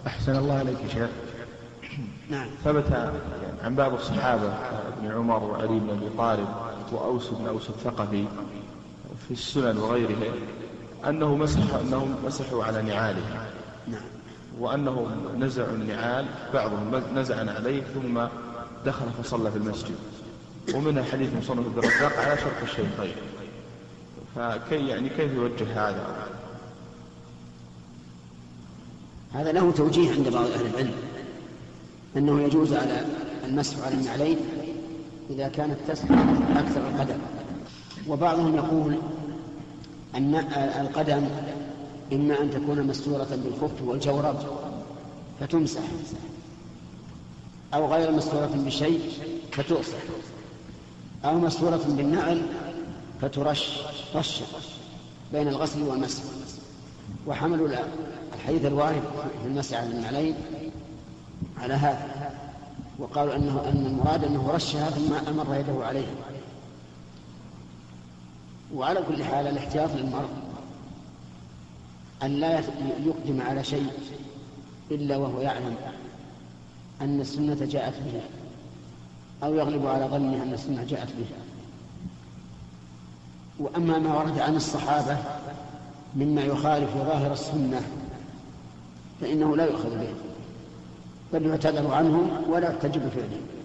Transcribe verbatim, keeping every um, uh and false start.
أحسن الله عليك يا شيخ. نعم. ثبت عن بعض الصحابة ابن عمر وعلي بن أبي طالب وأوس بن أوس الثقفي في السنن وغيرها أنه مسح أنهم مسحوا على نعالهم. نعم. وأنهم نزعوا النعال، بعضهم نزع عليه ثم دخل فصلى في المسجد. ومنها حديث مصنف عبد الرزاق على شرط الشيخين. فكي يعني كيف يوجه هذا؟ هذا له توجيه عند بعض أهل العلم أنه يجوز على المسح على النعلين إذا كانت تسح أكثر القدم. وبعضهم يقول أن القدم إما أن تكون مستورة بالخف والجورب فتمسح، أو غير مستورة بشيء فتؤصح، أو مستورة بالنعل فترش رشا بين الغسل والمسح. وحملوا الحديث الوارد في المسح على النعلين على هذا، وقالوا أنه أن المراد أنه رشها ثم أمر يده عليها. وعلى كل حال الاحتياط للمرء أن لا يقدم على شيء إلا وهو يعلم أن السنة جاءت به، أو يغلب على ظنه أن السنة جاءت به. وأما ما ورد عن الصحابة مما يخالف ظاهر السنة فإنه لا يؤخذ به، بل يعتذر عنهم ولا تجب فعله.